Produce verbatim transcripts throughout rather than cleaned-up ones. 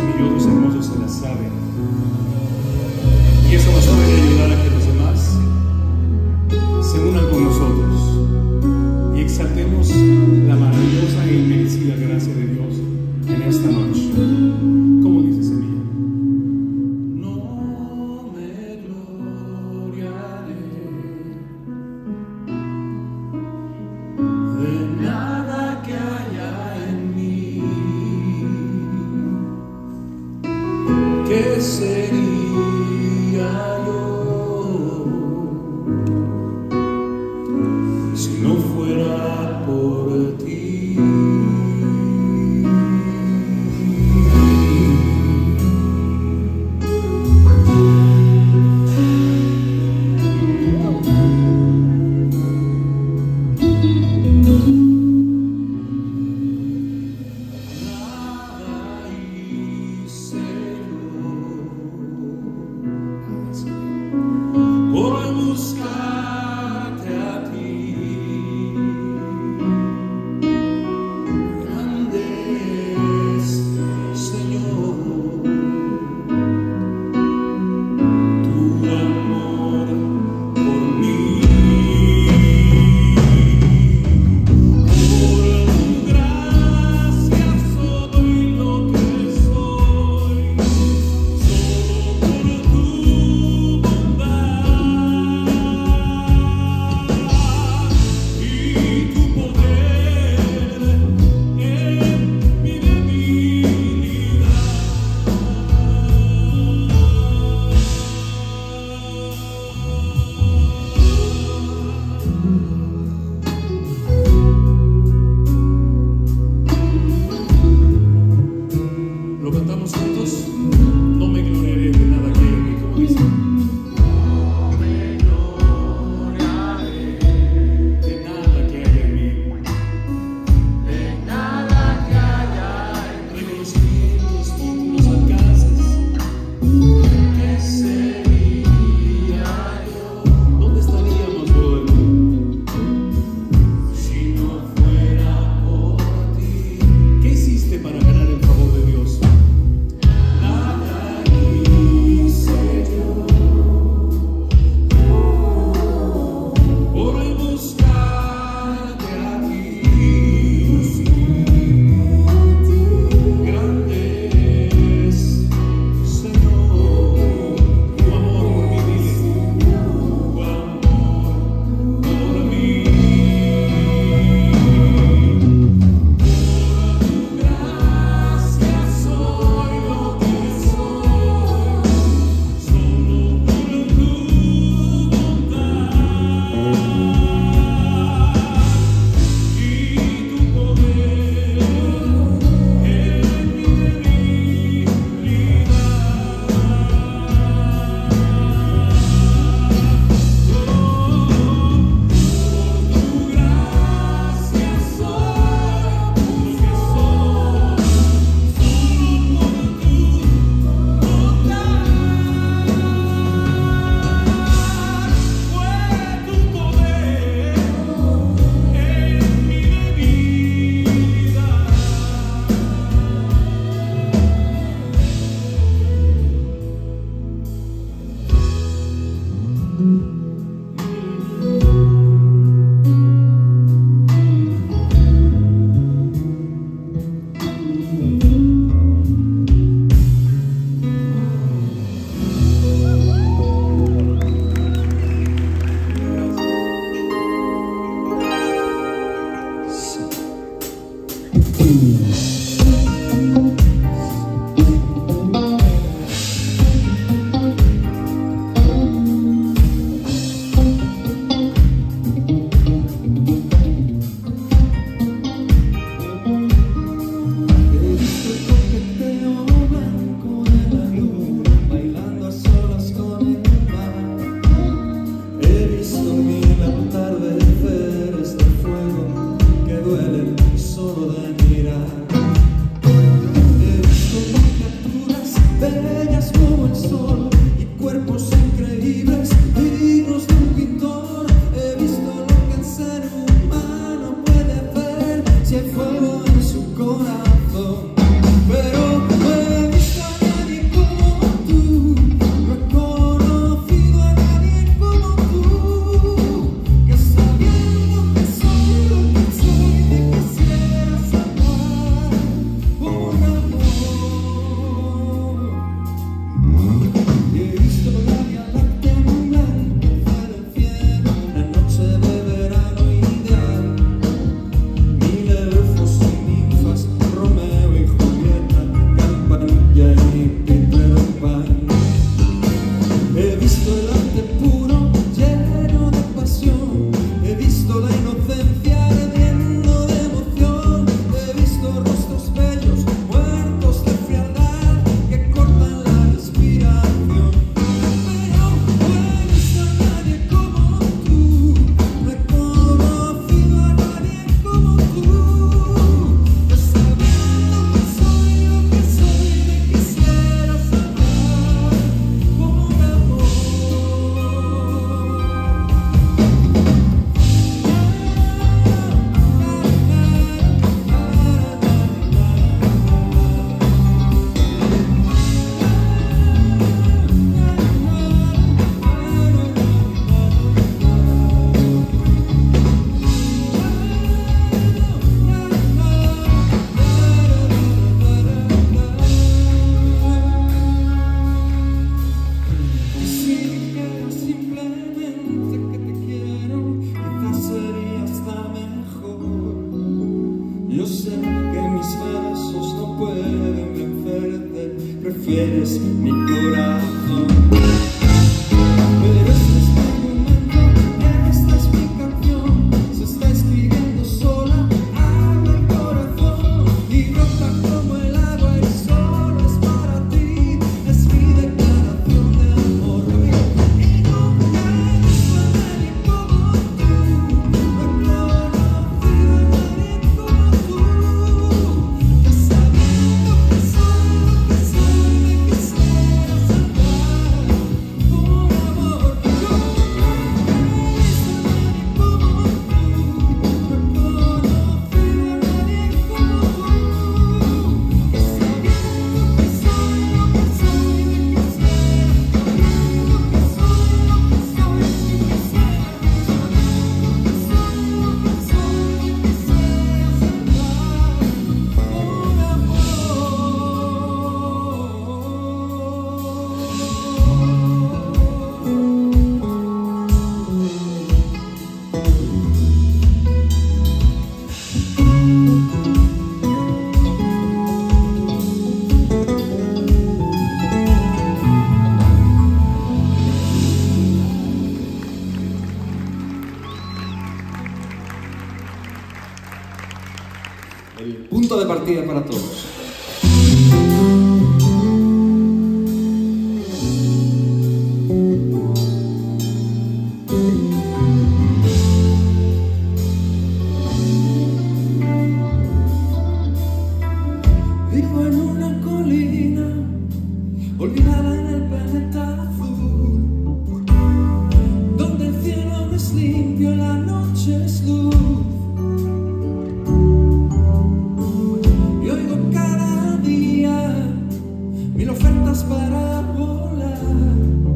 y otros hermosos se las saben. Y eso nos puede ayudar a que los demás se unan con nosotros y exaltemos la maravillosa e inmerecida gracia de Dios en esta noche. ¿Cómo dice Semilla? No me gloriaré de nada que haya en mí. ¿Qué sería yo si no fuera por ti? Por buscarte a ti, grande es, Señor, tu amor por mí. Por tu gracia soy lo que soy, solo por tu bondad. Lo cantamos juntos. No me gloriaré de nada que hay en mí, como dice. No me gloriaré de nada que haya en mí, de nada que haya en mí. Reconocimientos, títulos, alcances. ¿Qué sería yo? ¿Dónde estaríamos, brother? Si no fuera por ti. ¿Qué hiciste para ganar el favor de Dios? Nada hice yo por buscarte a ti. Grande es, Señor, tu amor por mí, dile, tu amor por mí. Por tu gracia soy lo que soy, solo por tu bondad y tu poder en mi debilidad. Por tu gracia soy lo que soy, solo por tu bondad. Fue tu poder en mi debilidad. He visto el coqueteo blanco de la luna bailando a solas con el mar. He visto mil atardeceres de fuego que duelen solo de mirar. He visto criaturas bellas como el sol y cuerpos increíbles dignos de un pintor. He visto lo que el ser humano puede ver si hay fuego en su corazón. Pero no he visto prefieres mi corazón. Pero este es mi momento, esta es mi canción. Se está escribiendo sola, habla el corazón y brota como el agua y solo es para ti. Es mi declaración de amor. Y no conozco a nadie como tú. No he conocido a nadie como tú. Que sabiendo que soy lo que soy, me quisiera salvar por amor. No conozco a nadie como tú. No he conocido a nadie como tú. Que sabiendo que soy lo que soy, me quisiera. Sabiendo que soy lo que soy, me quisiera. Sabiendo que soy lo que soy, me quisiera salvar por amor. El punto de partida para todos. Vivo en una colina, olvidada en el planeta azul, donde el cielo no es limpio, la noche es luz. Y oigo cada día mil ofertas para volar,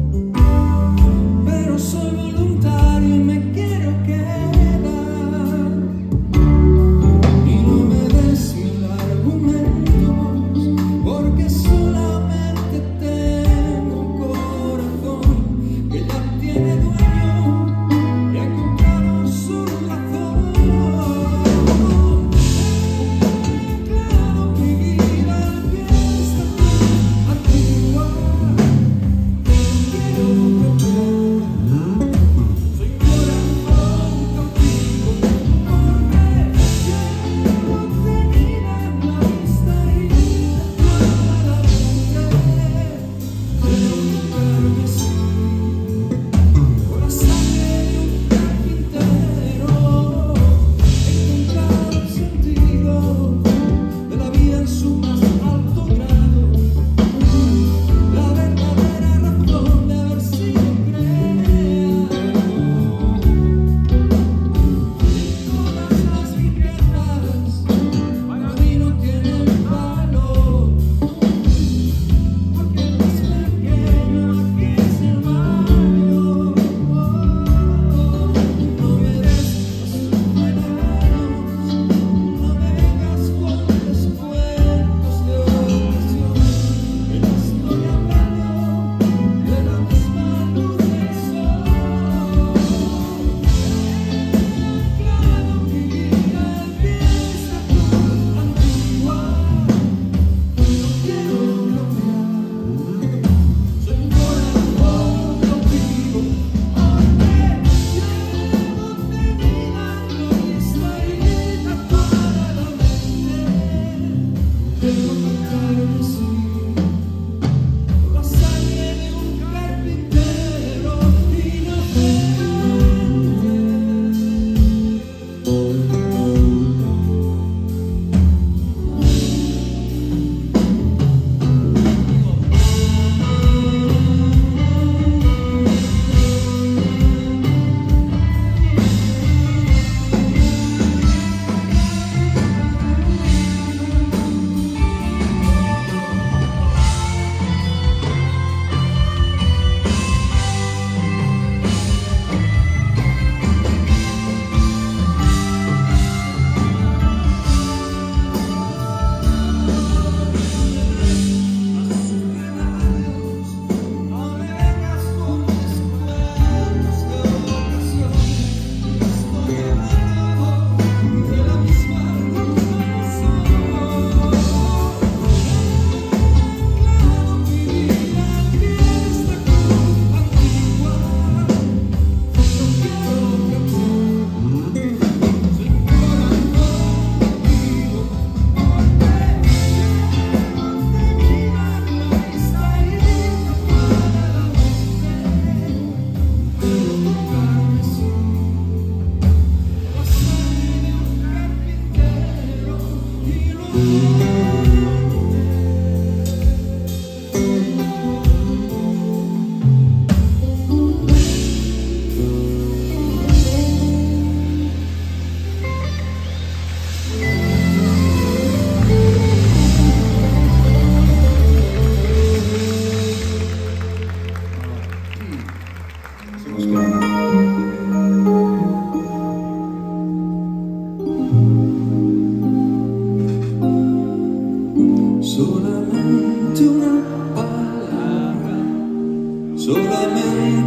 pero soy voluntario y me quiero quedar. Y no me des mil argumentos, porque solamente tengo un corazón que ya tiene dueño y ha encontrado su razón. Claro, mi vida empieza a ti igual. Quiero cambiar.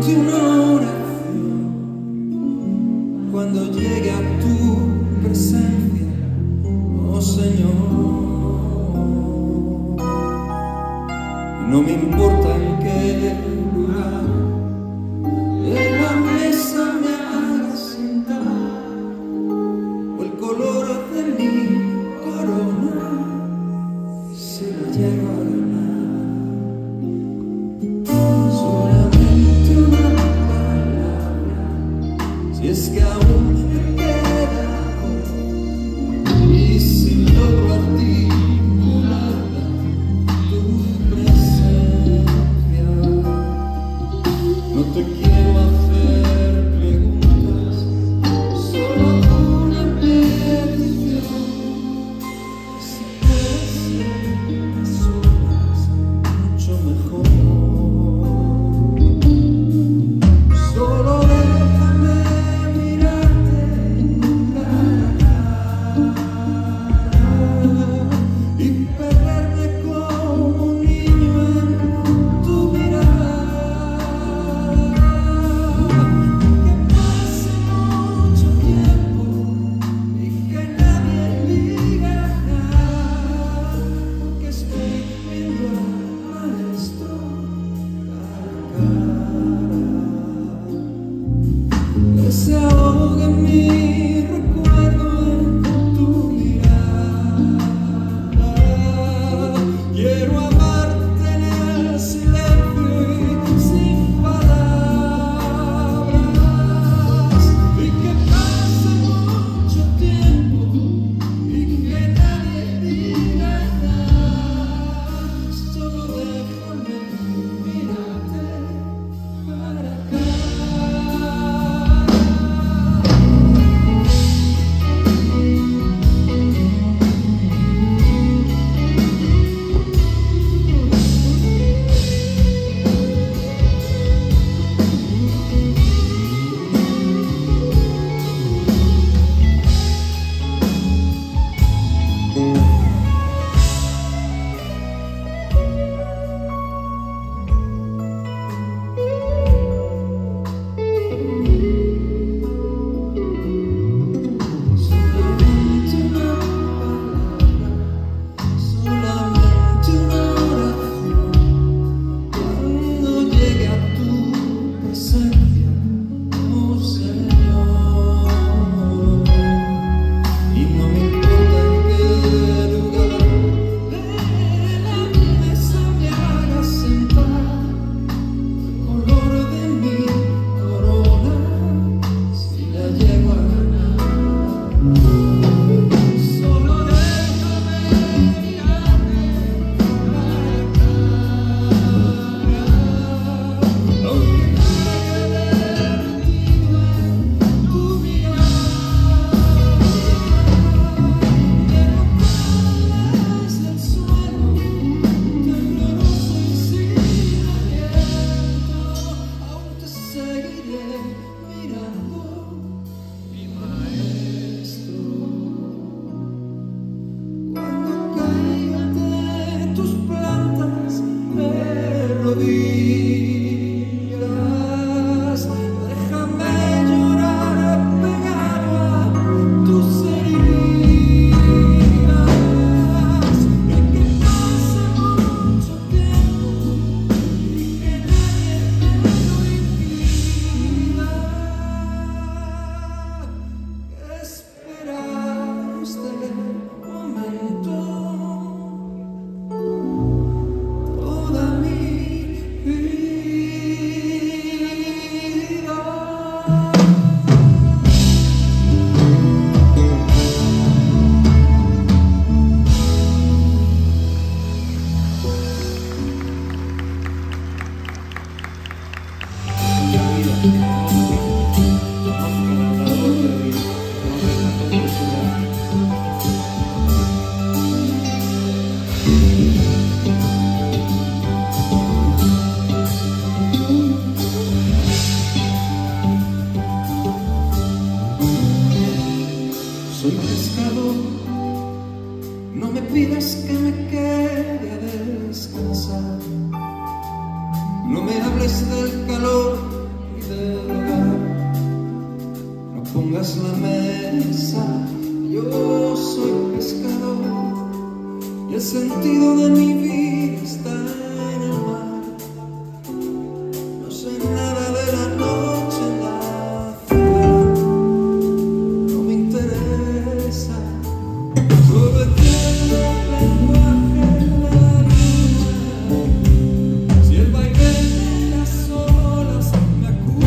solamente una oración cuando llegue a tu presencia, oh Señor. No me importa en qué lugar en la mesa me haga sentar o el color de mi corona se la llevo a ganar. Solamente una palabra, si es que aún me queda hoy, y si logro articularla, tu presencia. No te quiero hacer preguntas, solo una petición. Si puedes ser a solas, mucho mejor. Solo déjame mirarte cara a cara y perderme como un niño en tu mirada. Que pase mucho tiempo y que nadie diga nada, porque estoy viendo al maestro cara a cara. Que se ahogue mi recuerdo en tu mirada. Quiero amarte en el silencio y sin palabras, y que pase mucho tiempo y que nadie diga nada. Solo déjame mirarte cara a cara. Solamente una palabra, solamente una oración cuando llegue a tu presencia, oh Señor. Y no me importa en qué lugar de la mesa me haga sentar, el color de mi corona si la llego a ganar. Solo déjame mirarte cara a cara, aunque caiga perdido en tu mirada. Quiero caer desde el suelo, tembloroso y sin aliento, aún te seguiré mirando, mi maestro. Cuando caiga de tus plantas de rodillas, déjame llorar pegado a tus heridas, y que pase mucho tiempo y que nadie me lo impida. Esperar este momento toda mi vida. Soy pescador, no me pidas que me quede a descansar. No me hables del calor tras la mesa. Yo soy pescador y el sentido de mi vida está en el mar. No sé nada de la noche en la ciudad, no me interesa. Solo entiendo el lenguaje de la luna, si el baile de las olas me acusa.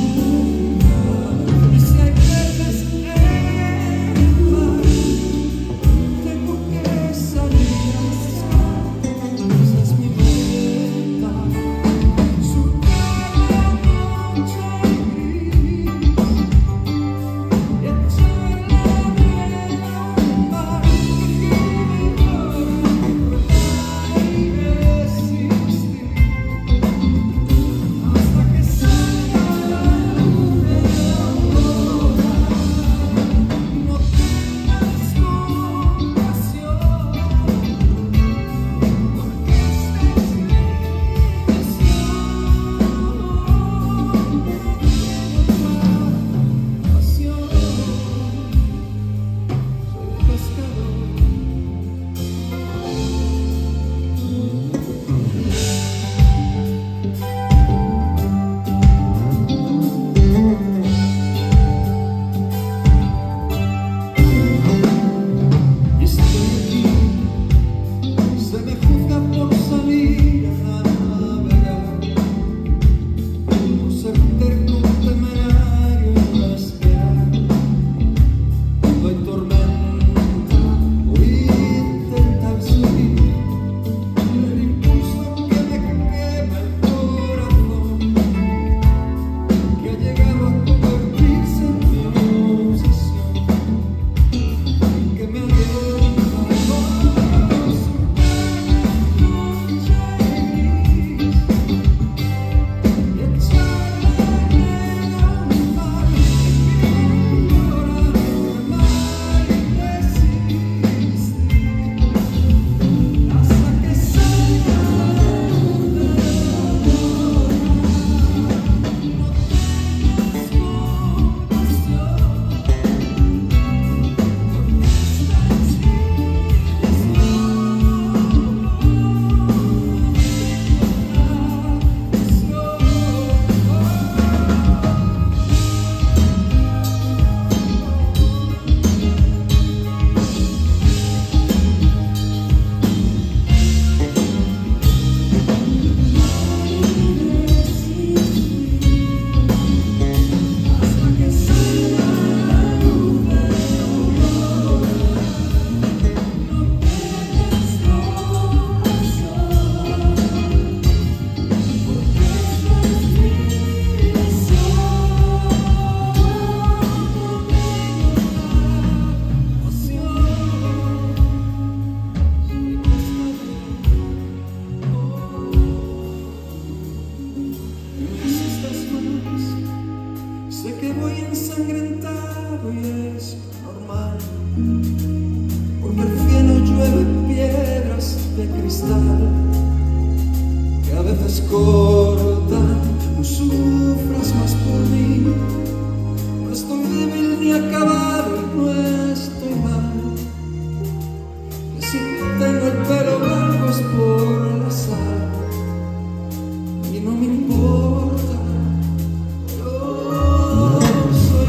Que a veces cortan, no sufras más por mí. No estoy débil ni acabado y no estoy mal. Que si tengo el pelo blanco es por el azar y no me importa. Yo soy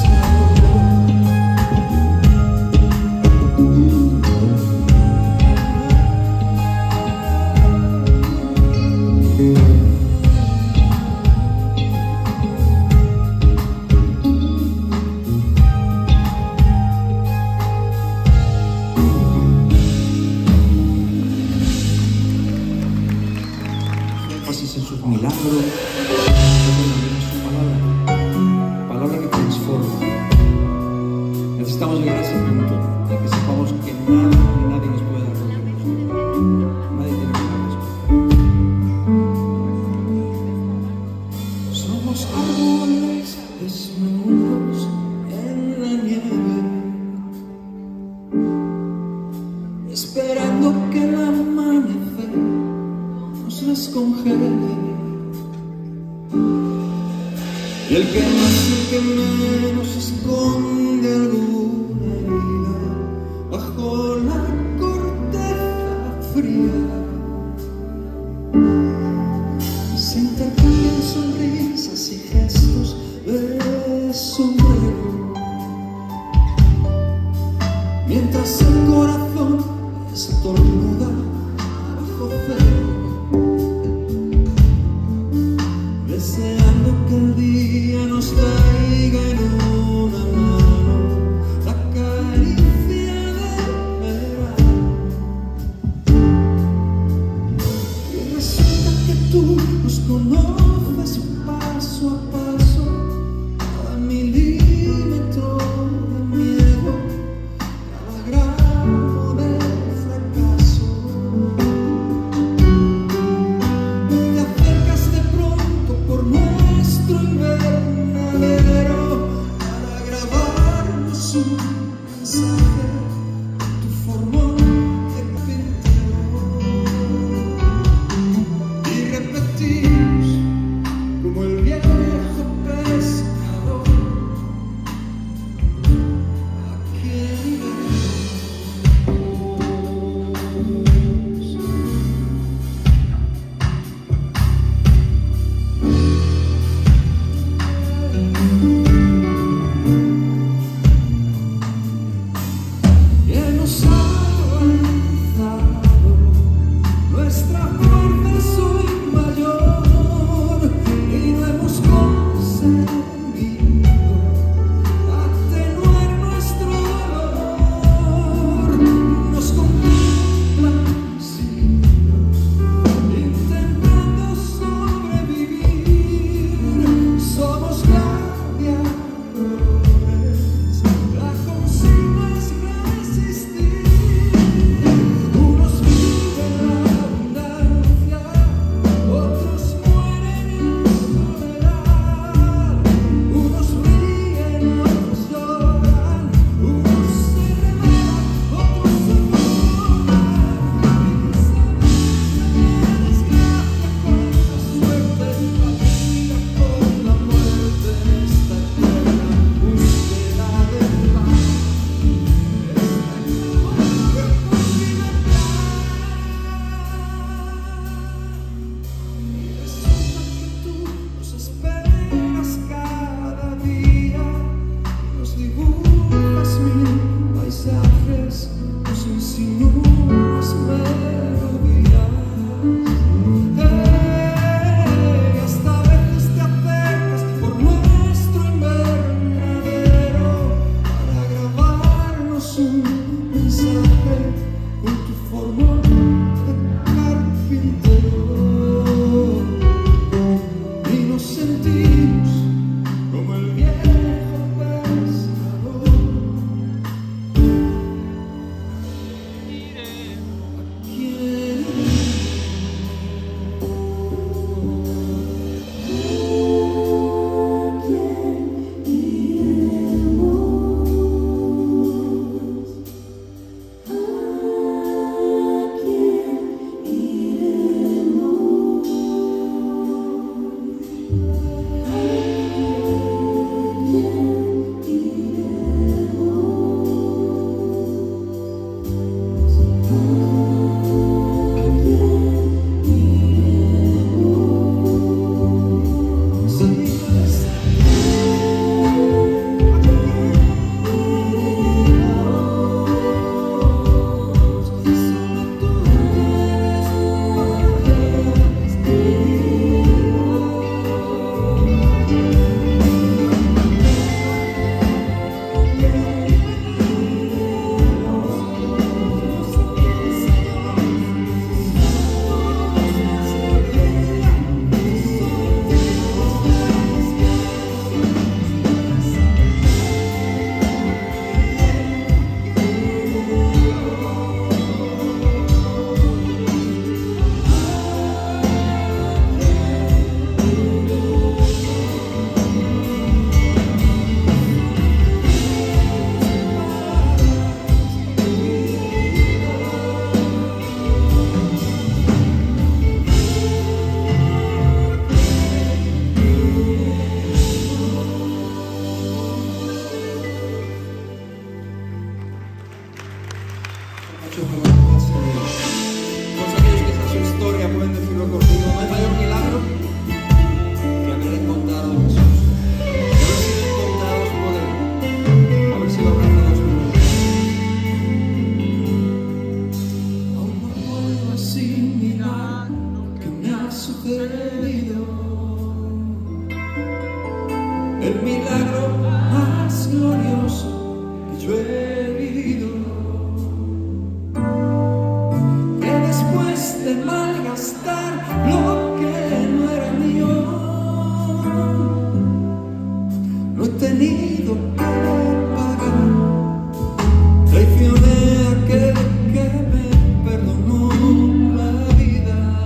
en su milagro, su palabra, palabra que transforma. Necesitamos llegar a ese punto en que sepamos que nada ni nadie nos puede dar lo que nos. Nadie tiene que darnos. Somos árboles desnudos en la nieve, esperando que el amanecer nos descongele. y el que más y el que menos esconde alguna herida bajo la corteza fría. Se intercambian sonrisas y gestos de sombrero, mientras el corazón estornuda bajo cero, deseando que el día nos traiga en una mano la caricia del verano. Y resulta que tú nos conoces paso a paso, cada milímetro de miedo, cada gramo de fracaso. Te acercas de pronto por nuestro invernadero para grabarnos un mensaje, tu formol de carpintero, y repetimos como el viejo libro contigo. No hay mayor milagro que haber encontrado a Jesús, que haber sido encontrados por Él, haber sido abrazados por Él. Aún no puedo asimilar lo que me ha sucedido, el milagro más glorioso que yo he vivido. De malgastar lo que no era mío, no he tenido que pagar. Traicioné a aquel que me perdonó la vida,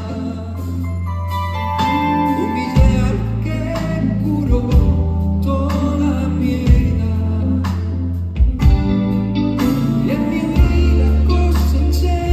humillé al que curó toda mi herida, y en mi vida coseché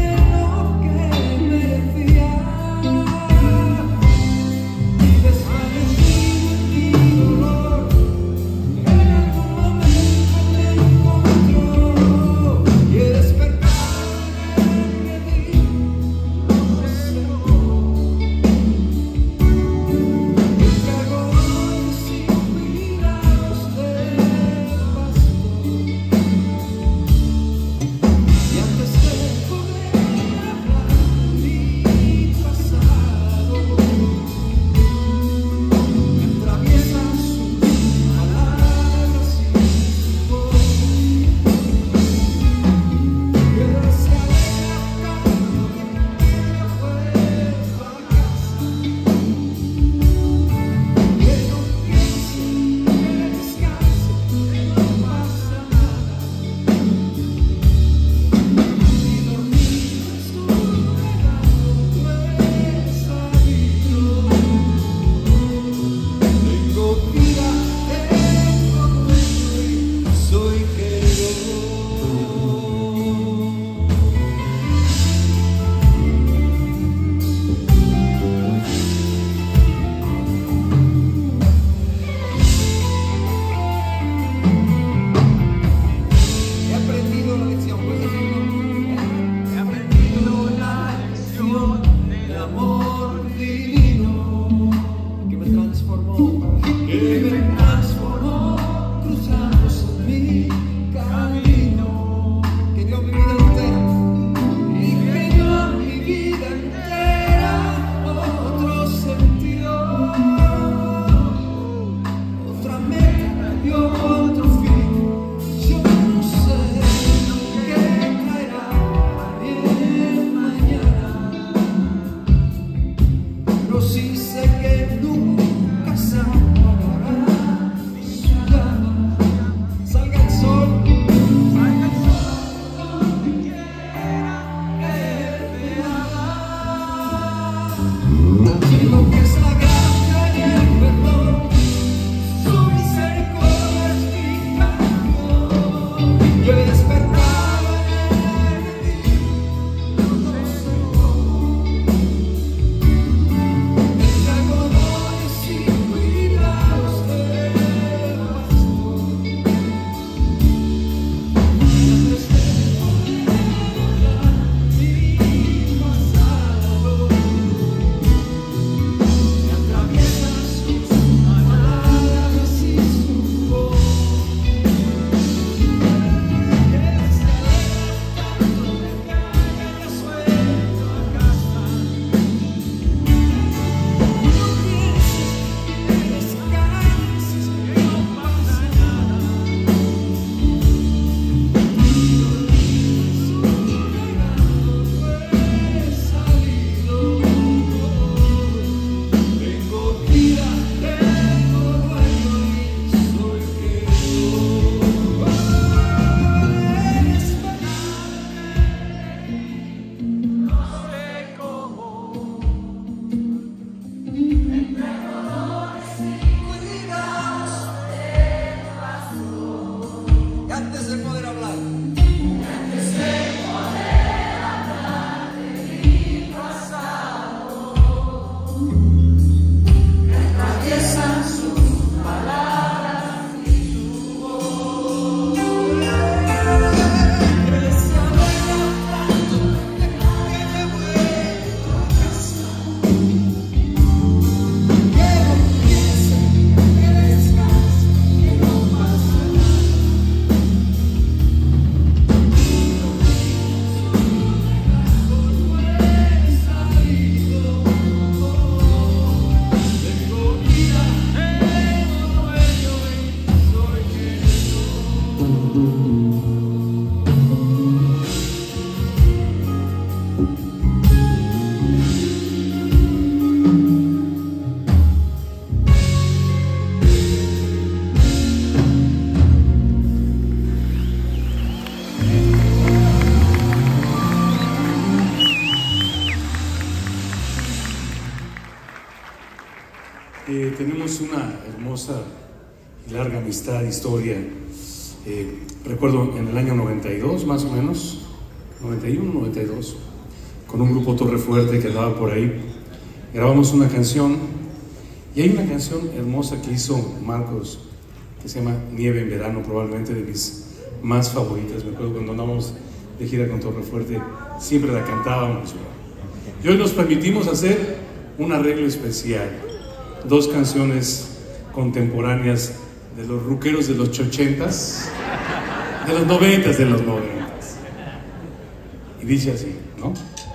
Eh, tenemos una hermosa y larga amistad, historia. Eh, recuerdo en el año noventa y dos, más o menos, noventa y uno, noventa y dos, con un grupo Torre Fuerte que andaba por ahí, grabamos una canción, y hay una canción hermosa que hizo Marcos, que se llama Nieve en Verano, probablemente de mis más favoritas. Me acuerdo cuando andábamos de gira con Torre Fuerte, siempre la cantábamos. Y hoy nos permitimos hacer un arreglo especial, dos canciones contemporáneas de los rockeros de los ochentas, de los noventas, de los noventas. Y dice así, ¿no?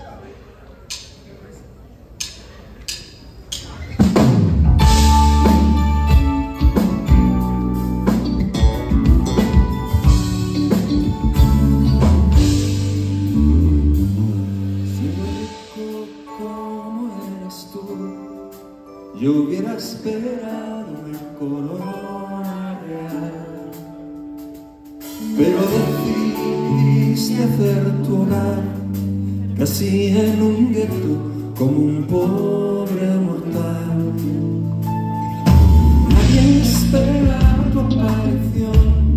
Yo hubiera esperado el corona real, pero decidiste hacer tu hogar casi en un gueto como un pobre mortal. Nadie esperaba tu aparición.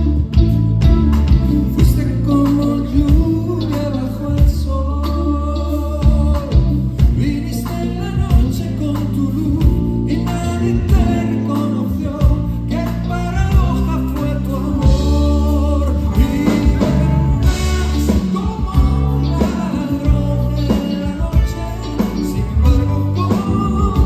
Fuiste como lluvia bajo el sol. Viniste en la noche con tu luz. Oh,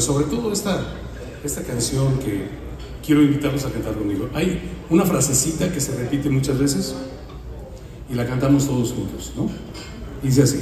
sobre todo esta, esta canción que quiero invitarlos a cantar conmigo. Hay una frasecita que se repite muchas veces y la cantamos todos juntos, ¿no? Y dice así: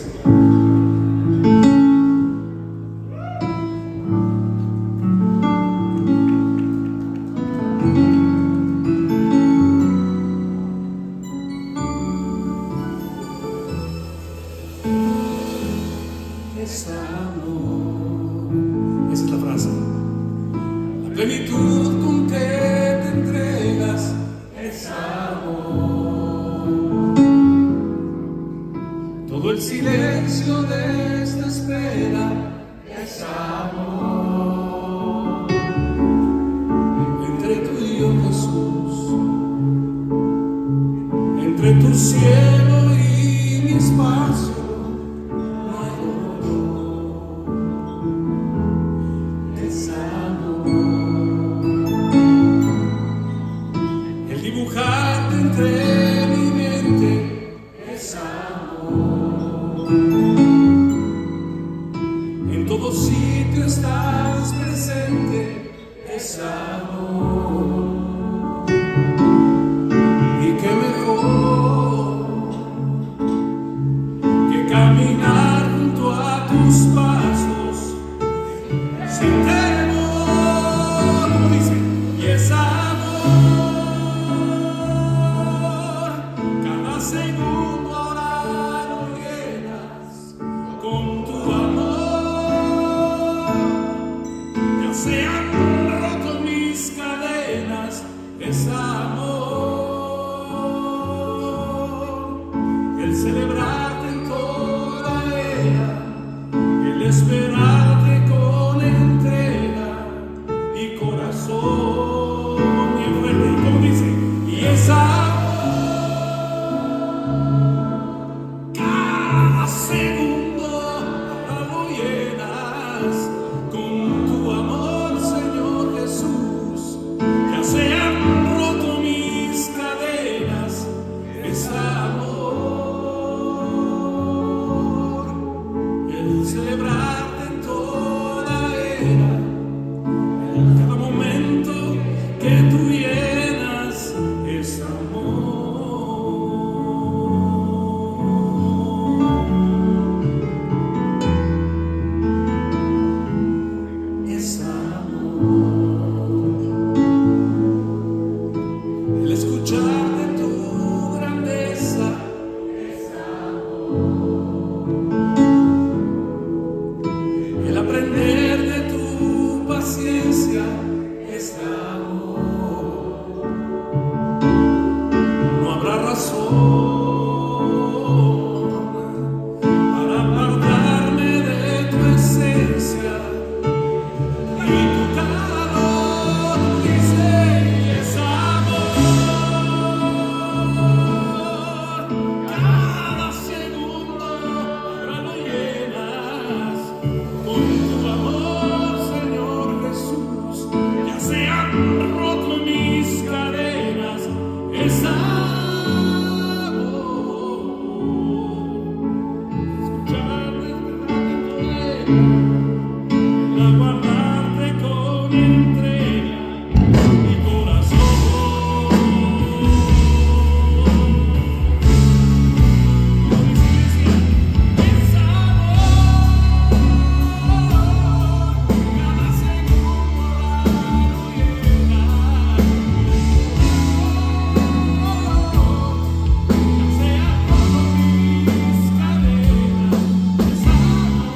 es amor. Esa es la frase. La plenitud con que te entregas es amor. Todo el silencio de esta espera es amor. Entre tú y yo, Jesús, entre tu cielo y mi espacio, entre mi mente es amor. En todo sitio estás presente, es amor. Y qué mejor que caminar junto a tus pasos sin temor, como dice, y es amor. Segundo ahora lo llenas con tu amor. Ya se han roto mis cadenas, es amor. El celebrarte en toda era, el esperarte con entrega y corazón bien fuerte, como dice, y es amor. Segundo lo llenas con tu amor, Señor Jesús. Ya se han roto mis cadenas, es amor. El celebrarte en toda era, en cada momento que tú llenas, es amor. Para apartarme de tu esencia y tu calor, dice, es amor. Cada segundo ahora lo llenas con tu amor, Señor Jesús. Ya se han roto mis cadenas, es amor. La guardarte con entrega y corazón. Es amor. Cada segundo lo llenas. Sea todo mis cadenas. Es amor.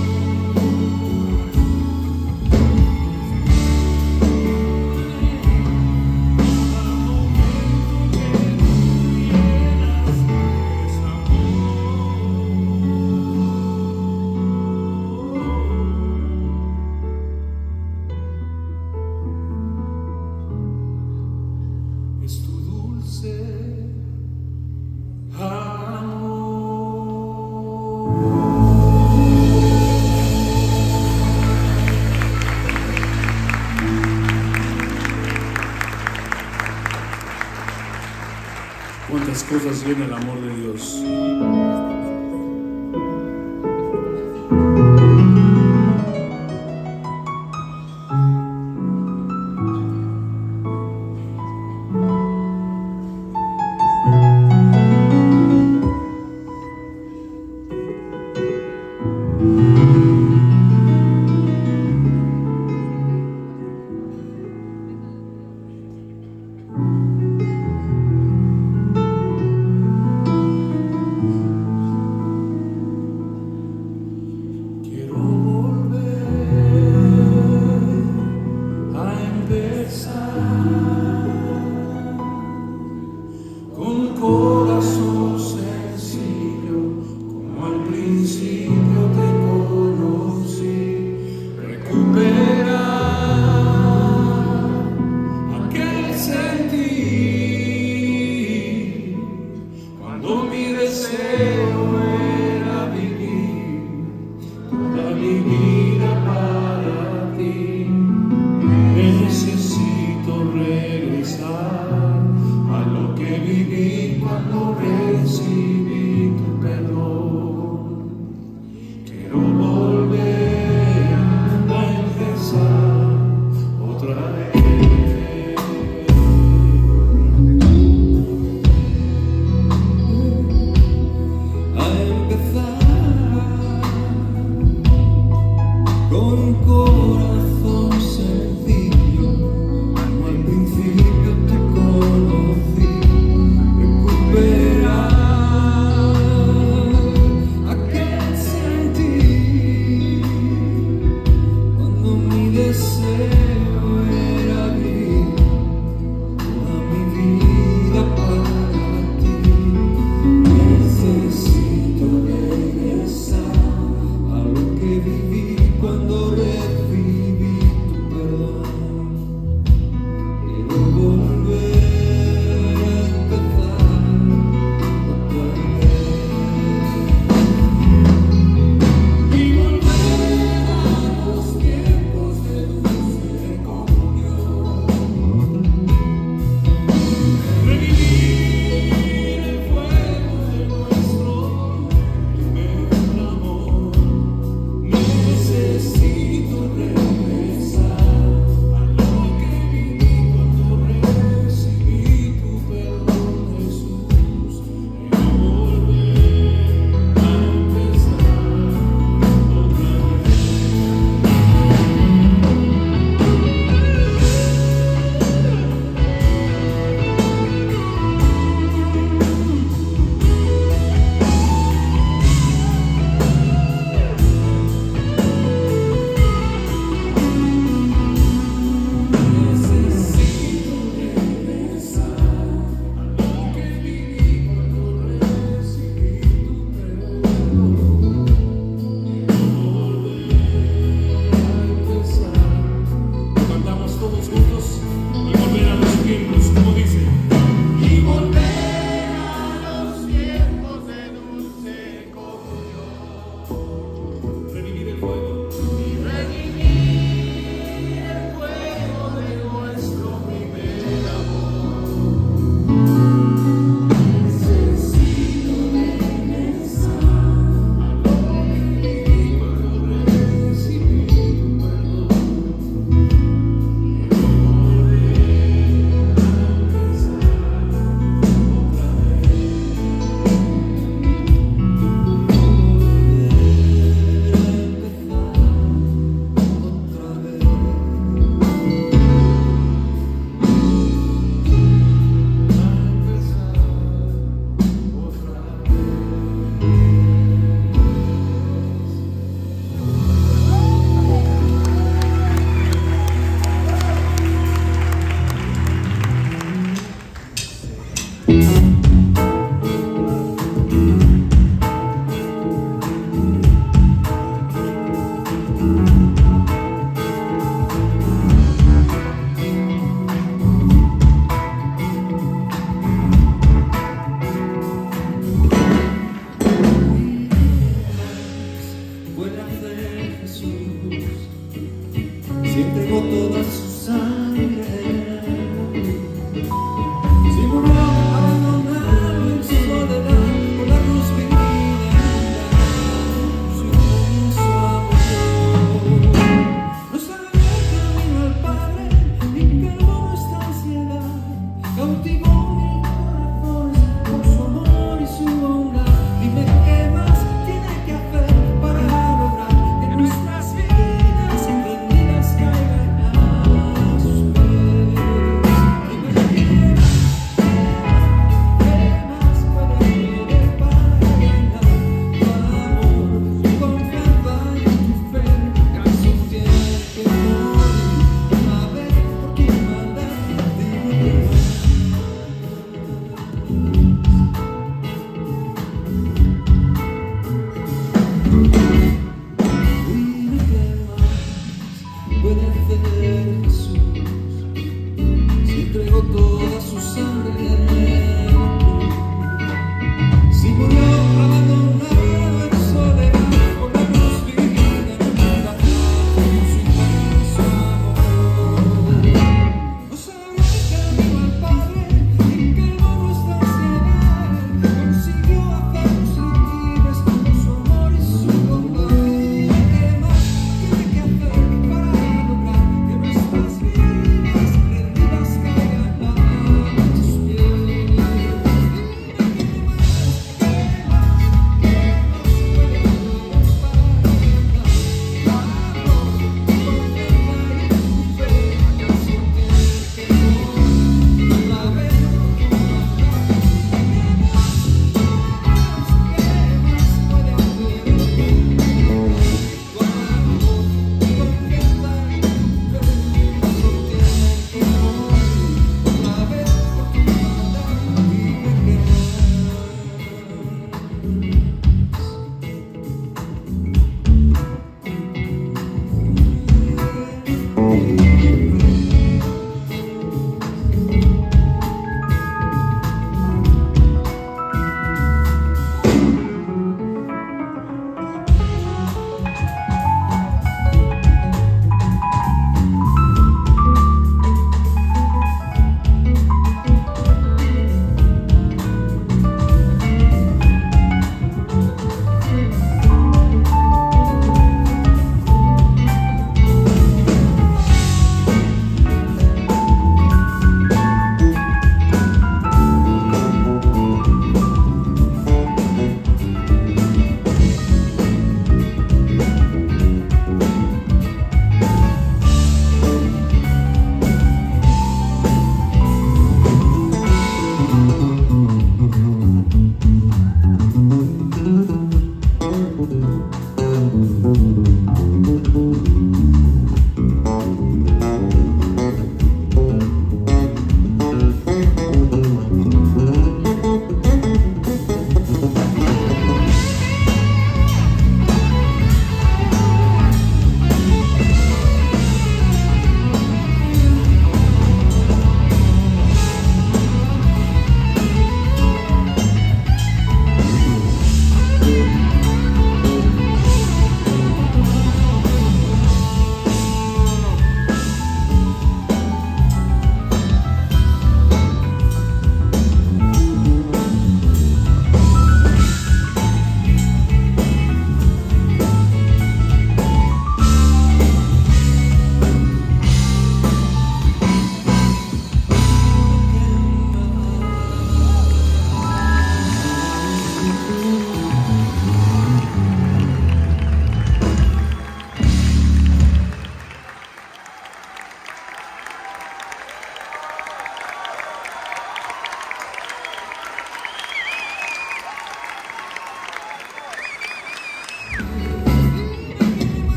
Es tu dulce cuántas cosas llena el amor de Dios. Thank